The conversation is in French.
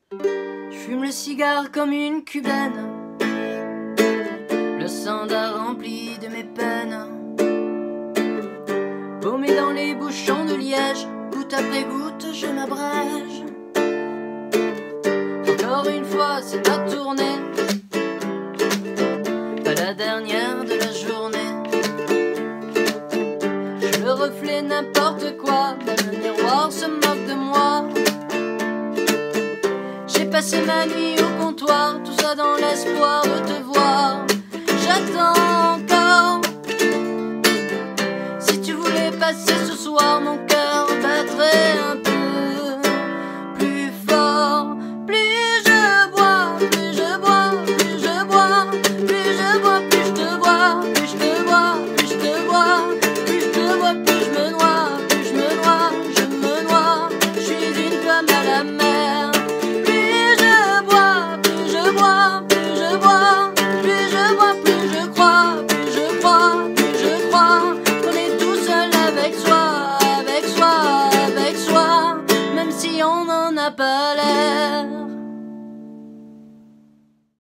Je fume le cigare comme une cubaine, le sandar rempli de mes peines. Paumé dans les bouchons de Liège, goutte après goutte je m'abrège. Encore une fois c'est ma tournée, pas la dernière de la journée. Je me reflète n'importe quoi, même le miroir se moque de moi. J'ai passé ma nuit au comptoir, tout ça dans l'espoir de te voir. J'attends encore. Si tu voulais passer ce soir, mon cœur battrait un peu plus fort. Plus je bois, plus je bois, plus je bois, plus je bois, plus je te bois, plus je te bois, plus je te bois, plus je te bois, plus je me noie, plus je me noie, je me noie. Je suis une femme à la mer. Plus je bois, plus je bois, plus je bois, plus je bois, plus je crois, plus je crois, plus je crois qu'on est tout seul avec soi, avec soi, avec soi, même si on n'en a pas l'air.